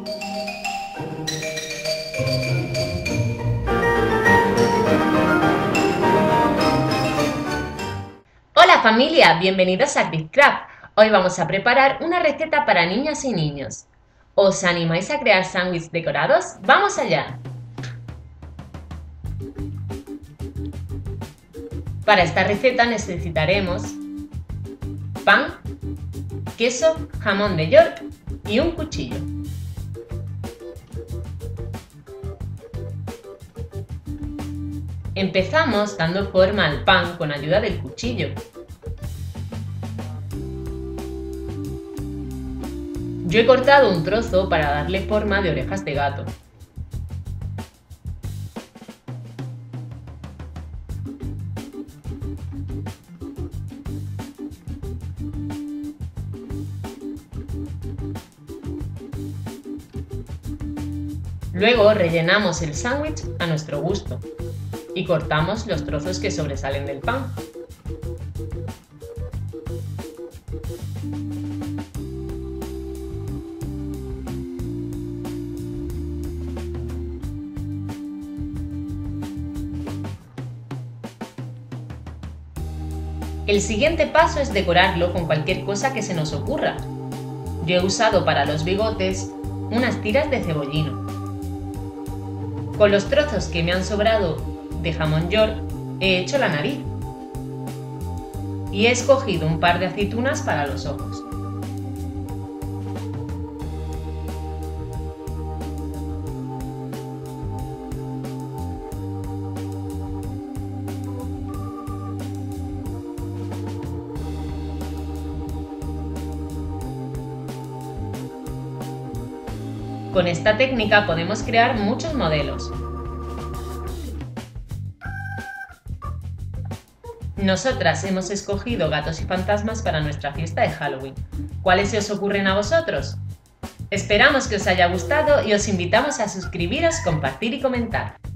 Hola familia, bienvenidos a Craft. Hoy vamos a preparar una receta para niñas y niños. ¿Os animáis a crear sándwiches decorados? ¡Vamos allá! Para esta receta necesitaremos pan, queso, jamón de York y un cuchillo. Empezamos dando forma al pan con ayuda del cuchillo. Yo he cortado un trozo para darle forma de orejas de gato. Luego rellenamos el sándwich a nuestro gusto y cortamos los trozos que sobresalen del pan. El siguiente paso es decorarlo con cualquier cosa que se nos ocurra. Yo he usado para los bigotes unas tiras de cebollino. Con los trozos que me han sobrado de jamón York he hecho la nariz y he escogido un par de aceitunas para los ojos. Con esta técnica podemos crear muchos modelos. Nosotras hemos escogido gatos y fantasmas para nuestra fiesta de Halloween. ¿Cuáles se os ocurren a vosotros? Esperamos que os haya gustado y os invitamos a suscribiros, compartir y comentar.